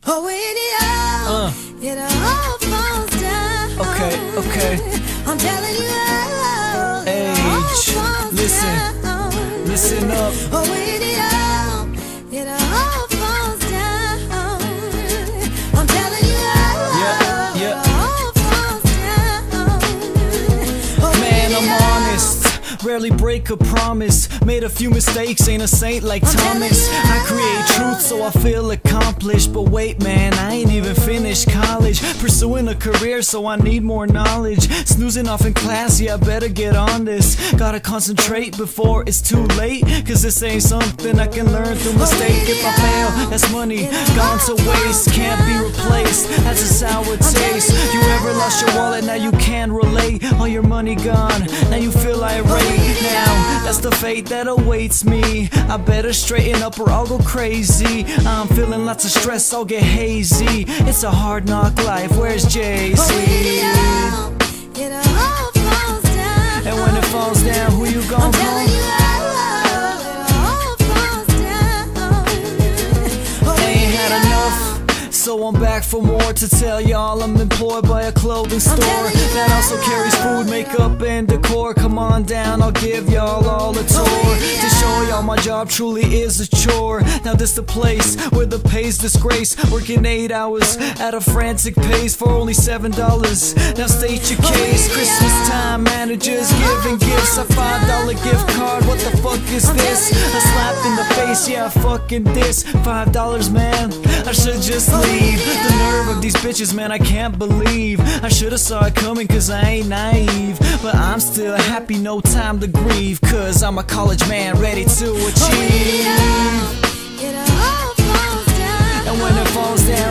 Oh, it all falls down. Okay. I'm telling you, Age, listen up. Oh, it all falls down. I'm telling you, Yeah. it all falls down. Oh, Man, I'm honest, rarely break a promise. Made a few mistakes, ain't a saint like Thomas. I create truth so I feel accomplished. But wait man, I ain't even finished college. Pursuing a career so I need more knowledge. Snoozing off in class, yeah I better get on this. Gotta concentrate before it's too late, cause this ain't something I can learn through mistake. If I fail, that's money gone to waste. Can't be replaced, that's a sour taste. You ever lost your wallet, now you can't relate. All your money gone, now you feel irate. Now, that's the fate that awaits me. I better straighten up or I'll go crazy. I'm feeling lots of stress, I'll get hazy. It's a hard knock life, where's Jay-Z? it all falls down. And when it falls down, who you gon' call? Ain't had enough, so I'm back for more. To tell y'all I'm employed by a clothing store that also carries food, makeup, and decor. Come on down, I'll give y'all all a tour to show y'all my job truly is a chore. Now this the place where the pay's disgrace. Working 8 hours at a frantic pace for only $7. Now state your case. Christmas time, managers giving gifts. A $5 gift card, what the fuck is this? A slap in the face, yeah fucking this. $5 man, I should just leave. The nerve of these bitches, man, I can't believe. I should've saw it coming cause I ain't naive. But I'm still happy, no time to grieve, cause I'm a college man ready to achieve. It all falls down. And when it falls down,